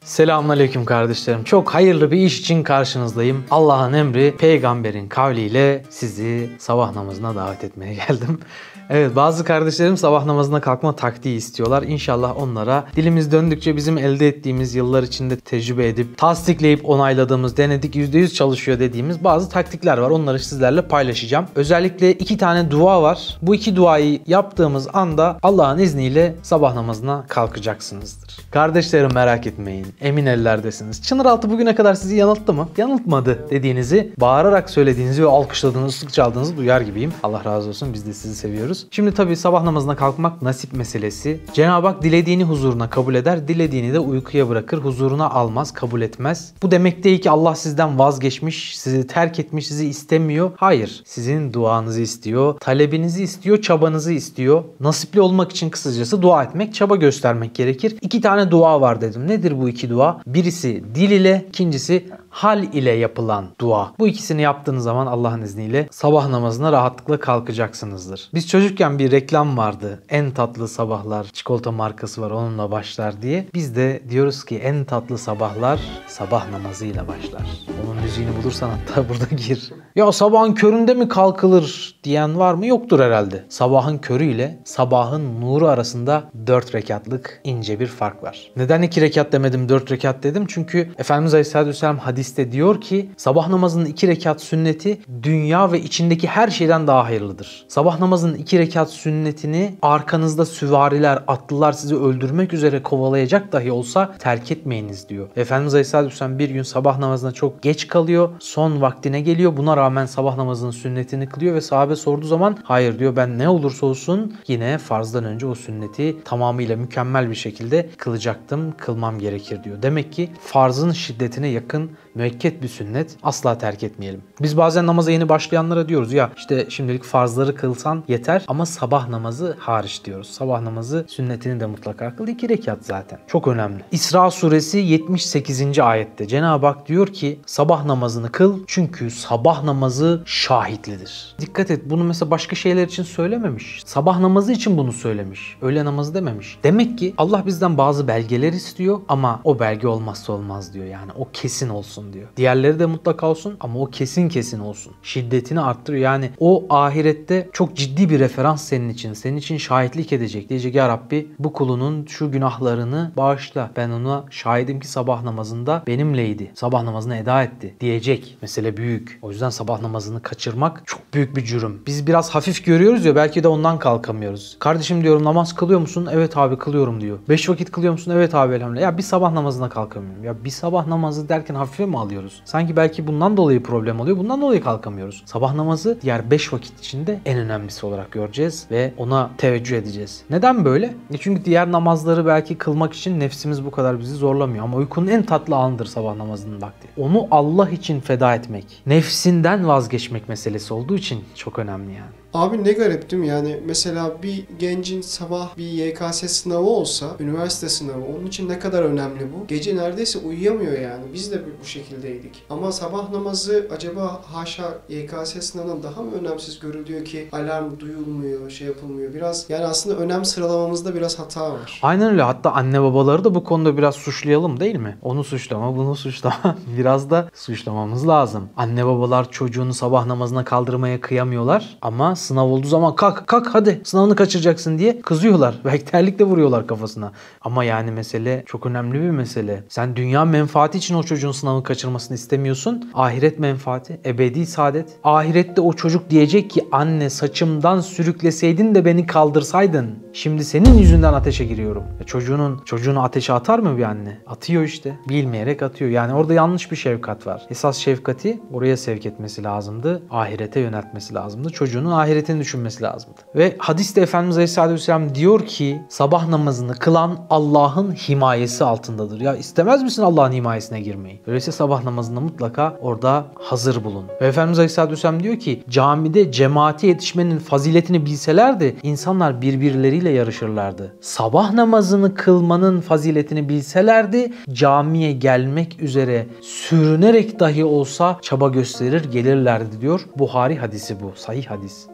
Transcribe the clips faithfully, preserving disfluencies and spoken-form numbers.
Selamünaleyküm kardeşlerim. Çok hayırlı bir iş için karşınızdayım. Allah'ın emri, peygamberin kavliyle sizi sabah namazına davet etmeye geldim. Evet, bazı kardeşlerim sabah namazına kalkma taktiği istiyorlar. İnşallah onlara dilimiz döndükçe bizim elde ettiğimiz, yıllar içinde tecrübe edip, tasdikleyip onayladığımız, denedik yüzde yüz çalışıyor dediğimiz bazı taktikler var. Onları sizlerle paylaşacağım. Özellikle iki tane dua var. Bu iki duayı yaptığımız anda Allah'ın izniyle sabah namazına kalkacaksınızdır. Kardeşlerim merak etmeyin. Emin ellerdesiniz. Çınaraltı bugüne kadar sizi yanılttı mı? Yanıltmadı dediğinizi, bağırarak söylediğinizi ve alkışladığınızı, ıslık çaldığınızı duyar gibiyim. Allah razı olsun. Biz de sizi seviyoruz. Şimdi tabii sabah namazına kalkmak nasip meselesi. Cenab-ı Hak dilediğini huzuruna kabul eder, dilediğini de uykuya bırakır, huzuruna almaz, kabul etmez. Bu demek değil ki Allah sizden vazgeçmiş, sizi terk etmiş, sizi istemiyor. Hayır. Sizin duanızı istiyor, talebinizi istiyor, çabanızı istiyor. Nasipli olmak için kısacası dua etmek, çaba göstermek gerekir. İki tane dua var dedim. Nedir bu iki dua? Birisi dil ile, ikincisi hal ile yapılan dua. Bu ikisini yaptığınız zaman Allah'ın izniyle sabah namazına rahatlıkla kalkacaksınızdır. Biz çocukken bir reklam vardı. En tatlı sabahlar, çikolata markası var, onunla başlar diye. Biz de diyoruz ki en tatlı sabahlar sabah namazıyla başlar. Onun müziğini bulursan hatta burada gir. Ya sabahın köründe mi kalkılır diyen var mı? Yoktur herhalde. Sabahın körüyle sabahın nuru arasında dört rekatlık ince bir fark var. Neden iki rekat demedim, dört rekat dedim? Çünkü Efendimiz Aleyhisselatü Vesselam hadiste diyor ki sabah namazının iki rekat sünneti dünya ve içindeki her şeyden daha hayırlıdır. Sabah namazının iki rekat sünnetini arkanızda süvariler, atlılar sizi öldürmek üzere kovalayacak dahi olsa terk etmeyiniz diyor. Efendimiz Aleyhisselatü Vesselam bir gün sabah namazına çok geç kalıyor. Son vaktine geliyor. Buna rağmen sabah namazının sünnetini kılıyor ve sahabe sorduğu zaman hayır diyor, ben ne olursa olsun yine farzdan önce o sünneti tamamıyla mükemmel bir şekilde kılacaktım, kılmam gerekir diyor. Demek ki farzın şiddetine yakın müekket bir sünnet, asla terk etmeyelim. Biz bazen namaza yeni başlayanlara diyoruz ya işte şimdilik farzları kılsan yeter ama sabah namazı hariç diyoruz. Sabah namazı sünnetini de mutlaka kıl. İki rekat zaten. Çok önemli. İsra suresi yetmiş sekizinci ayette Cenab-ı Hak diyor ki sabah namazını kıl çünkü sabah namazı şahitlidir. Dikkat et, bunu mesela başka şeyler için söylememiş. Sabah namazı için bunu söylemiş. Öğle namazı dememiş. Demek ki Allah bizden bazı belgeler istiyor ama o belge olmazsa olmaz diyor. Yani o kesin olsun diyor. Diğerleri de mutlaka olsun ama o kesin kesin olsun. Şiddetini arttırıyor. Yani o ahirette çok ciddi bir referans senin için. Senin için şahitlik edecek. Diyecek ya Rabbi bu kulunun şu günahlarını bağışla. Ben ona şahidim ki sabah namazında benimleydi. Sabah namazını eda etti diyecek. Mesele büyük. O yüzden sabah namazını kaçırmak çok büyük bir cürüm. Biz biraz hafif görüyoruz ya, belki de ondan kalkamıyoruz. Kardeşim diyorum, namaz kılıyor musun? Evet abi kılıyorum diyor. Beş vakit kılıyor musun? Evet abi elhamdülillah. Ya bir sabah namazına kalkamıyorum. Ya bir sabah namazı derken hafife mi alıyoruz? Sanki belki bundan dolayı problem oluyor. Bundan dolayı kalkamıyoruz. Sabah namazı diğer beş vakit içinde en önemlisi olarak göreceğiz ve ona teveccüh edeceğiz. Neden böyle? E çünkü diğer namazları belki kılmak için nefsimiz bu kadar bizi zorlamıyor. Ama uykunun en tatlı anıdır sabah namazının vakti. Onu Allah için feda etmek, nefsinden vazgeçmek meselesi olduğu için çok önemli yani. Abi ne garip değil mi? Yani mesela bir gencin sabah bir Y K S sınavı olsa, üniversite sınavı, onun için ne kadar önemli bu? Gece neredeyse uyuyamıyor yani. Biz de bu şekildeydik. Ama sabah namazı acaba haşa Y K S sınavından daha mı önemsiz görülüyor ki alarm duyulmuyor, şey yapılmıyor? Biraz yani aslında önem sıralamamızda biraz hata var. Aynen öyle. Hatta anne babaları da bu konuda biraz suçlayalım değil mi? Onu suçlama, bunu suçlama. Biraz da suçlamamız lazım. Anne babalar çocuğunu sabah namazına kaldırmaya kıyamıyorlar ama sınav olduğu zaman kalk kalk hadi sınavını kaçıracaksın diye kızıyorlar. Belki terlikle vuruyorlar kafasına. Ama yani mesele çok önemli bir mesele. Sen dünya menfaati için o çocuğun sınavını kaçırmasını istemiyorsun. Ahiret menfaati, ebedi saadet. Ahirette o çocuk diyecek ki anne saçımdan sürükleseydin de beni kaldırsaydın. Şimdi senin yüzünden ateşe giriyorum. Ya çocuğunun çocuğunu ateşe atar mı bir anne? Atıyor işte. Bilmeyerek atıyor. Yani orada yanlış bir şefkat var. Esas şefkati oraya sevk etmesi lazımdı. Ahirete yöneltmesi lazımdı. Çocuğunun ahiretini düşünmesi lazımdı. Ve hadiste Efendimiz Aleyhisselatü Vesselam diyor ki sabah namazını kılan Allah'ın himayesi altındadır. Ya istemez misin Allah'ın himayesine girmeyi? Öyleyse sabah namazında mutlaka orada hazır bulun. Ve Efendimiz Aleyhisselatü Vesselam diyor ki camide cemaate yetişmenin faziletini bilselerdi insanlar birbirleriyle yarışırlardı. Sabah namazını kılmanın faziletini bilselerdi camiye gelmek üzere sürünerek dahi olsa çaba gösterir gelirlerdi diyor. Buhari hadisi bu. Sahih hadis.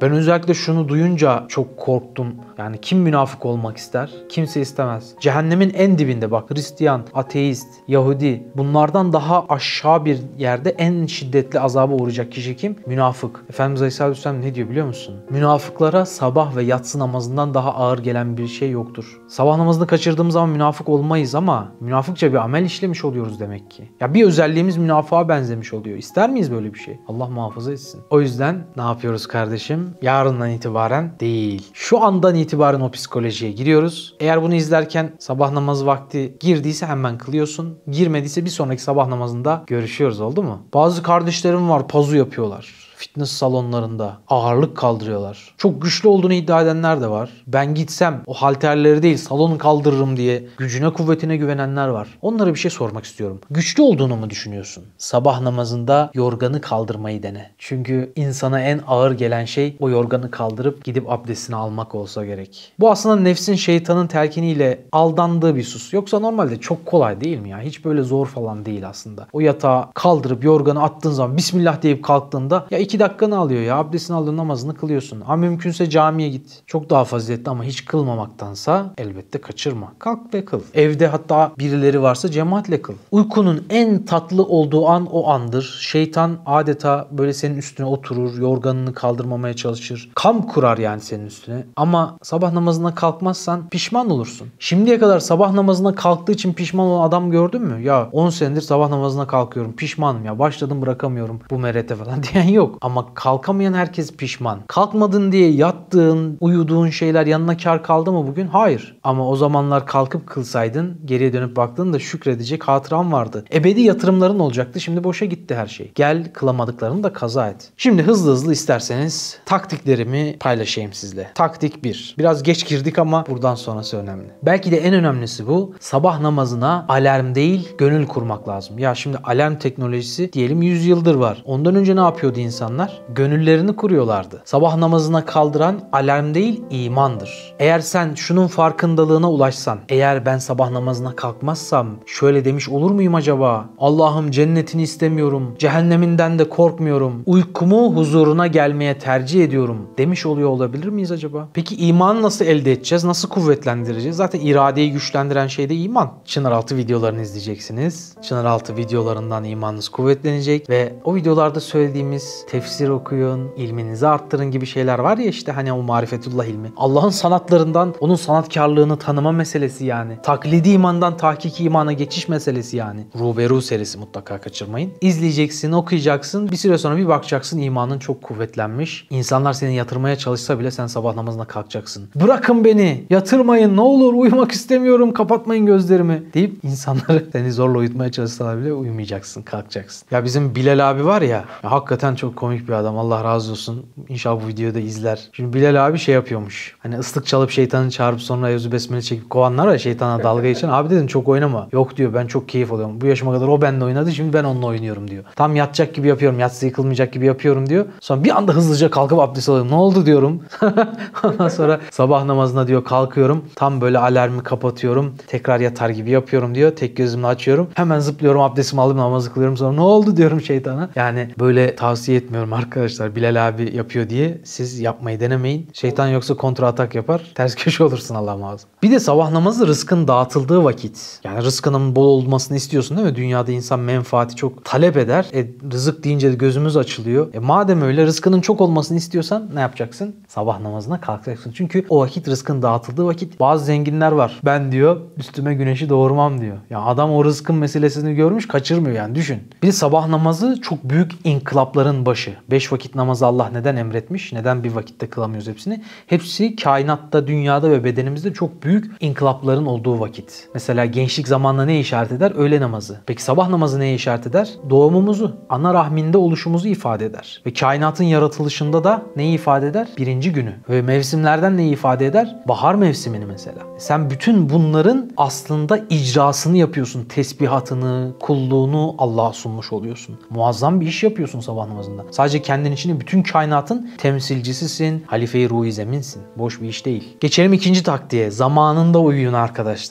Ben özellikle şunu duyunca çok korktum. Yani kim münafık olmak ister? Kimse istemez. Cehennemin en dibinde bak, Hristiyan, ateist, Yahudi, bunlardan daha aşağı bir yerde en şiddetli azaba uğrayacak kişi kim? Münafık. Efendimiz Aleyhisselam ne diyor biliyor musun? Münafıklara sabah ve yatsı namazından daha ağır gelen bir şey yoktur. Sabah namazını kaçırdığımız zaman münafık olmayız ama münafıkça bir amel işlemiş oluyoruz demek ki. Ya bir özelliğimiz münafığa benzemiş oluyor. İster miyiz böyle bir şey? Allah muhafaza etsin. O yüzden ne yapıyoruz kardeşim? Yarından itibaren değil, şu andan itibaren o psikolojiye giriyoruz. Eğer bunu izlerken sabah namazı vakti girdiyse hemen kılıyorsun. Girmediyse bir sonraki sabah namazında görüşüyoruz, oldu mu? Bazı kardeşlerim var, pazu yapıyorlar. Fitness salonlarında ağırlık kaldırıyorlar. Çok güçlü olduğunu iddia edenler de var. Ben gitsem o halterleri değil salonu kaldırırım diye gücüne kuvvetine güvenenler var. Onlara bir şey sormak istiyorum. Güçlü olduğunu mu düşünüyorsun? Sabah namazında yorganı kaldırmayı dene. Çünkü insana en ağır gelen şey o yorganı kaldırıp gidip abdestini almak olsa gerek. Bu aslında nefsin, şeytanın telkiniyle aldandığı bir sus. Yoksa normalde çok kolay değil mi ya? Hiç böyle zor falan değil aslında. O yatağı kaldırıp yorganı attığın zaman Bismillah deyip kalktığında ya iki dakikanı alıyor ya. Abdestini aldığın namazını kılıyorsun. Ha mümkünse camiye git. Çok daha faziletli ama hiç kılmamaktansa elbette kaçırma. Kalk ve kıl. Evde hatta birileri varsa cemaatle kıl. Uykunun en tatlı olduğu an o andır. Şeytan adeta böyle senin üstüne oturur. Yorganını kaldırmamaya çalışır. Kamp kurar yani senin üstüne. Ama sabah namazına kalkmazsan pişman olursun. Şimdiye kadar sabah namazına kalktığı için pişman olan adam gördün mü? Ya on senedir sabah namazına kalkıyorum. Pişmanım ya. Başladım bırakamıyorum bu merete falan diyen yok. Ama kalkamayan herkes pişman. Kalkmadın diye yattığın, uyuduğun şeyler yanına kar kaldı mı bugün? Hayır. Ama o zamanlar kalkıp kılsaydın, geriye dönüp baktığında şükredecek hatıran vardı. Ebedi yatırımların olacaktı. Şimdi boşa gitti her şey. Gel kılamadıklarını da kaza et. Şimdi hızlı hızlı isterseniz taktiklerimi paylaşayım sizle. Taktik bir. Biraz geç girdik ama buradan sonrası önemli. Belki de en önemlisi bu. Sabah namazına alarm değil, gönül kurmak lazım. Ya şimdi alarm teknolojisi diyelim yüz yıldır var. Ondan önce ne yapıyordu insanlar? Gönüllerini kuruyorlardı. Sabah namazına kaldıran alarm değil, imandır. Eğer sen şunun farkındalığına ulaşsan, eğer ben sabah namazına kalkmazsam şöyle demiş olur muyum acaba? Allah'ım cennetini istemiyorum, cehenneminden de korkmuyorum, uykumu huzuruna gelmeye tercih ediyorum demiş oluyor olabilir miyiz acaba? Peki imanı nasıl elde edeceğiz? Nasıl kuvvetlendireceğiz? Zaten iradeyi güçlendiren şey de iman. Çınaraltı videolarını izleyeceksiniz. Çınaraltı videolarından imanınız kuvvetlenecek ve o videolarda söylediğimiz tefsir okuyun, ilminizi arttırın gibi şeyler var ya, işte hani o marifetullah ilmi. Allah'ın sanatlarından onun sanatkarlığını tanıma meselesi yani. Taklidi imandan tahkiki imana geçiş meselesi yani. Ruberu serisi mutlaka kaçırmayın. İzleyeceksin, okuyacaksın. Bir süre sonra bir bakacaksın imanın çok kuvvetlenmiş. İnsanlar seni yatırmaya çalışsa bile sen sabah namazına kalkacaksın. Bırakın beni, yatırmayın ne olur, uyumak istemiyorum, kapatmayın gözlerimi deyip insanları seni zorla uyutmaya çalışsalar bile uyumayacaksın, kalkacaksın. Ya bizim Bilal abi var ya, ya hakikaten çok komik bir adam. Allah razı olsun. İnşallah bu videoyu da izler. Şimdi Bilal abi şey yapıyormuş. Hani ıslık çalıp şeytanı çağırıp sonra Eyüzü Besmele çekip kovanlar var ya, şeytana dalga geçen. Abi dedim çok oynama. Yok diyor, ben çok keyif alıyorum. Bu yaşıma kadar o benimle oynadı. Şimdi ben onunla oynuyorum diyor. Tam yatacak gibi yapıyorum. Yatsı yıkılmayacak gibi yapıyorum diyor. Sonra bir anda hızlıca kalkıp abdest alıyorum. Ne oldu diyorum. Ondan sonra sabah namazına diyor kalkıyorum. Tam böyle alarmı kapatıyorum. Tekrar yatar gibi yapıyorum diyor. Tek gözümle açıyorum. Hemen zıplıyorum, abdestimi alıp namazı kılıyorum. Sonra ne oldu diyorum şeytana. Yani böyle tavsiye etmiyorum arkadaşlar. Bilal abi yapıyor diye siz yapmayı denemeyin. Şeytan yoksa kontra atak yapar. Ters köşe olursun Allah muhafaza. Bir de sabah namazı rızkın dağıtıldığı vakit. Yani rızkının bol olmasını istiyorsun değil mi? Dünyada insan menfaati çok talep eder. E, rızık deyince de gözümüz açılıyor. E, madem öyle rızkının çok olmasını istiyorsan ne yapacaksın? Sabah namazına kalkacaksın. Çünkü o vakit rızkın dağıtıldığı vakit. Bazı zenginler var. Ben diyor üstüme güneşi doğurmam diyor. Ya adam o rızkın meselesini görmüş, kaçırmıyor yani, düşün. Bir de sabah namazı çok büyük inkılapların başı. Beş vakit namazı Allah neden emretmiş? Neden bir vakitte kılamıyoruz hepsini? Hepsi kainatta, dünyada ve bedenimizde çok büyük inkılapların olduğu vakit. Mesela gençlik zamanla ne işaret eder? Öğle namazı. Peki sabah namazı neye işaret eder? Doğumumuzu, ana rahminde oluşumuzu ifade eder. Ve kainatın yaratılışında da neyi ifade eder? Birinci günü. Ve mevsimlerden neyi ifade eder? Bahar mevsimini mesela. Sen bütün bunların aslında icrasını yapıyorsun. Tesbihatını, kulluğunu Allah'a sunmuş oluyorsun. Muazzam bir iş yapıyorsun sabah namazında. Sadece kendin için, bütün kainatın temsilcisisin. Halife-i Ruh-i Zeminsin. Boş bir iş değil. Geçelim ikinci taktiğe. Zamanında uyuyun arkadaşlar.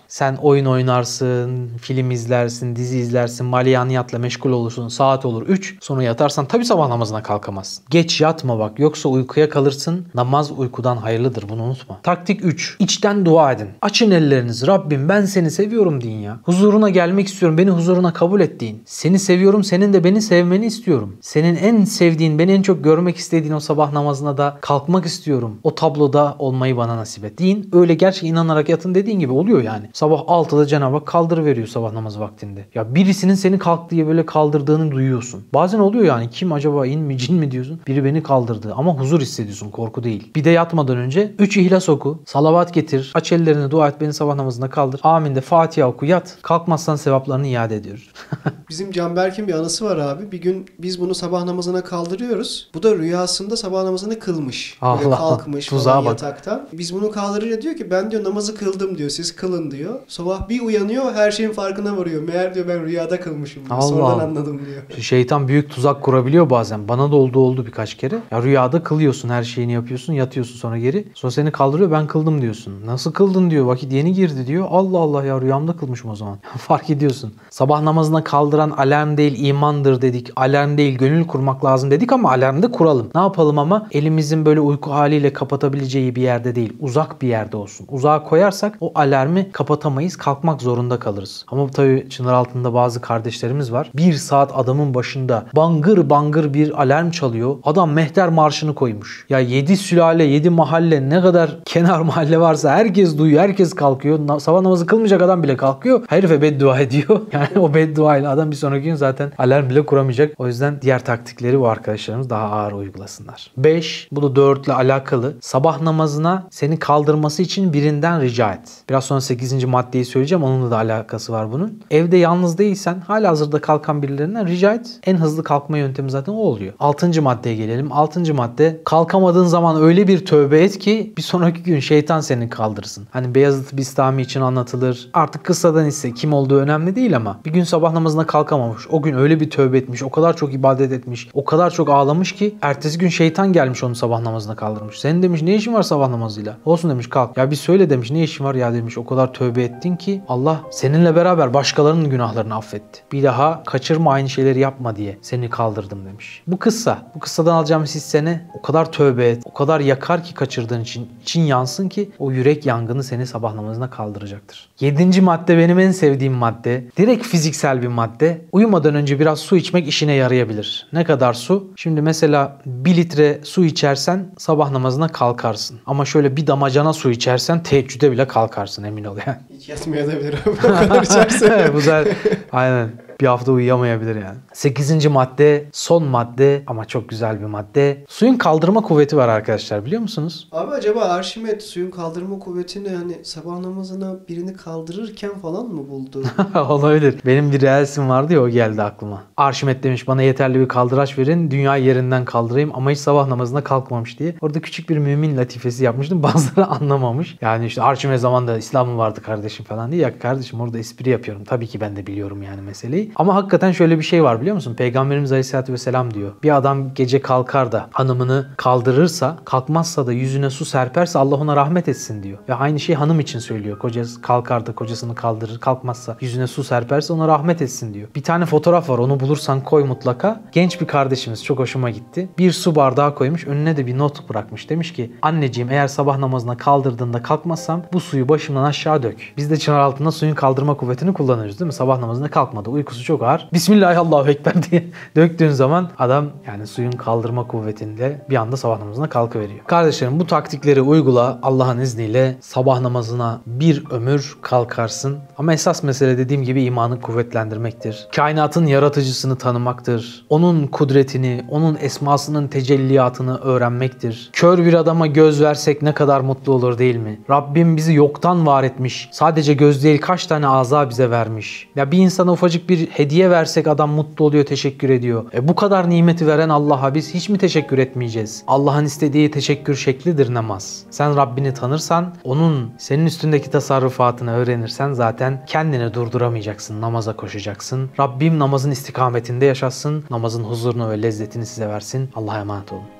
Sen oyun oynarsın, film izlersin, dizi izlersin, malyaniyatla meşgul olursun, saat olur üç, sonra yatarsan tabii sabah namazına kalkamazsın. Geç yatma bak, yoksa uykuya kalırsın. Namaz uykudan hayırlıdır, bunu unutma. Taktik üç. İçten dua edin. Açın ellerinizi. Rabbim ben seni seviyorum deyin ya. Huzuruna gelmek istiyorum. Beni huzuruna kabul et deyin. Seni seviyorum. Senin de beni sevmeni istiyorum. Senin en sevdiğin, beni en çok görmek istediğin o sabah namazına da kalkmak istiyorum. O tabloda olmayı bana nasip et deyin. Öyle gerçekten inanarak yatın dediğin gibi oluyor yani. Sabah altıda Cenab-ı Hak kaldırıveriyor sabah namazı vaktinde. Ya birisinin seni kalk diye böyle kaldırdığını duyuyorsun. Bazen oluyor yani, kim acaba, in mi cin mi diyorsun. Biri beni kaldırdı ama huzur hissediyorsun, korku değil. Bir de yatmadan önce üç ihlas oku, salavat getir, aç ellerini, dua et, beni sabah namazına kaldır. Amin de, Fatiha oku, yat. Kalkmazsan sevaplarını iade ediyoruz. Bizim Canberk'in bir anısı var abi. Bir gün biz bunu sabah namazına kaldırıyoruz. Bu da rüyasında sabah namazını kılmış. Böyle Allah, kalkmış tuzağa falan bak. yataktan. Biz bunu kaldırınca diyor ki ben diyor namazı kıldım diyor. Siz kılın diyor. Sabah bir uyanıyor, her şeyin farkına varıyor. Meğer diyor ben rüyada kılmışım diyor. Allah. Sonradan anladım diyor. Şeytan büyük tuzak kurabiliyor bazen. Bana da oldu oldu birkaç kere. Ya rüyada kılıyorsun, her şeyini yapıyorsun, yatıyorsun sonra geri. Sonra seni kaldırıyor, ben kıldım diyorsun. Nasıl kıldın diyor, vakit yeni girdi diyor. Allah Allah ya, rüyamda kılmışım o zaman. Fark ediyorsun. Sabah namazına kaldıran alarm değil imandır dedik. Alarm değil gönül kurmak lazım dedik ama alarmı da kuralım. Ne yapalım ama elimizin böyle uyku haliyle kapatabileceği bir yerde değil. Uzak bir yerde olsun. Uzağa koyarsak o alarmı kapatamayız. Kalkmak zorunda kalırız. Ama tabii çınar altında bazı kardeşlerimiz var. Bir saat adamın başında bangır bangır bir alarm çalıyor. Adam mehter marşını koymuş. Ya yedi sülale, yedi mahalle, ne kadar kenar mahalle varsa herkes duyuyor. Herkes kalkıyor. Na- sabah namazı kılmayacak adam bile kalkıyor. Herife beddua ediyor. Yani o beddua ile adam bir sonraki gün zaten alarm bile kuramayacak. O yüzden diğer taktikleri bu arkadaşlarımız daha ağır uygulasınlar. beş. Bu da dört ile alakalı. Sabah namazına seni kaldırması için birinden rica et. Biraz sonra sekizinci maddeyi söyleyeceğim. Onunla da alakası var bunun. Evde yalnız değilsen halihazırda kalkan birilerinden rica et. En hızlı kalkma yöntemi zaten o oluyor. altıncı maddeye gelelim. altıncı madde, kalkamadığın zaman öyle bir tövbe et ki bir sonraki gün şeytan seni kaldırsın. Hani Beyazıt Bistami için anlatılır. Artık kıssadan ise kim olduğu önemli değil ama bir gün sabah namazına kalkamamış. O gün öyle bir tövbe etmiş. O kadar çok ibadet etmiş. O kadar çok ağlamış ki ertesi gün şeytan gelmiş onu sabah namazına kaldırmış. Senin demiş ne işin var sabah namazıyla? Olsun demiş, kalk. Ya bir söyle demiş, ne işin var ya demiş. O kadar tövbe ettin ki Allah seninle beraber başkalarının günahlarını affetti. Bir daha kaçırma, aynı şeyleri yapma diye seni kaldırdım demiş. Bu kıssa. Bu kıssadan alacağımız hisse ne? O kadar tövbe et. O kadar yakar ki kaçırdığın için. için yansın ki o yürek yangını seni sabah namazına kaldıracaktır. Yedinci madde benim en sevdiğim madde. Direkt fiziksel bir madde. Uyumadan önce biraz su içmek işine yarayabilir. Ne kadar su? Şimdi mesela bir litre su içersen sabah namazına kalkarsın. Ama şöyle bir damacana su içersen teheccüde bile kalkarsın, emin ol yani. Hiç yatmayabilir o kadar içerse. Bu zaten aynen. Bir hafta uyuyamayabilir yani. sekizinci madde, son madde ama çok güzel bir madde. Suyun kaldırma kuvveti var arkadaşlar, biliyor musunuz? Abi acaba Arşimet suyun kaldırma kuvvetini hani sabah namazına birini kaldırırken falan mı buldu? Olabilir. Benim bir reelsim vardı ya, o geldi aklıma. Arşimet demiş bana yeterli bir kaldıraç verin, dünyayı yerinden kaldırayım ama hiç sabah namazına kalkmamış diye. Orada küçük bir mümin latifesi yapmıştım. Bazıları anlamamış. Yani işte Arşimet zamanında İslam mı vardı kardeşim falan diye. Ya kardeşim orada espri yapıyorum. Tabii ki ben de biliyorum yani meseleyi. Ama hakikaten şöyle bir şey var, biliyor musun? Peygamberimiz Aleyhisselatü Vesselam diyor. Bir adam gece kalkar da hanımını kaldırırsa, kalkmazsa da yüzüne su serperse Allah ona rahmet etsin diyor. Ve aynı şey hanım için söylüyor. Kocası kalkar da kocasını kaldırır, kalkmazsa yüzüne su serperse ona rahmet etsin diyor. Bir tane fotoğraf var, onu bulursan koy mutlaka. Genç bir kardeşimiz, çok hoşuma gitti. Bir su bardağı koymuş, önüne de bir not bırakmış. Demiş ki anneciğim eğer sabah namazına kaldırdığında kalkmazsam bu suyu başımdan aşağı dök. Biz de çınar altında suyun kaldırma kuvvetini kullanıyoruz değil mi? Sabah namazında kalkmadı, uykusu çok ağır. Bismillahirrahmanirrahim diye döktüğün zaman adam yani suyun kaldırma kuvvetinde bir anda sabah namazına kalkıveriyor. Kardeşlerim bu taktikleri uygula, Allah'ın izniyle sabah namazına bir ömür kalkarsın. Ama esas mesele dediğim gibi imanı kuvvetlendirmektir. Kainatın yaratıcısını tanımaktır. Onun kudretini, onun esmasının tecelliyatını öğrenmektir. Kör bir adama göz versek ne kadar mutlu olur değil mi? Rabbim bizi yoktan var etmiş. Sadece göz değil kaç tane ağza bize vermiş. Ya bir insana ufacık bir hediye versek adam mutlu oluyor, teşekkür ediyor. E bu kadar nimeti veren Allah'a biz hiç mi teşekkür etmeyeceğiz? Allah'ın istediği teşekkür şeklidir namaz. Sen Rabbini tanırsan, onun senin üstündeki tasarrufatını öğrenirsen zaten kendini durduramayacaksın, namaza koşacaksın. Rabbim namazın istikametinde yaşasın, namazın huzurunu ve lezzetini size versin. Allah'a emanet olun.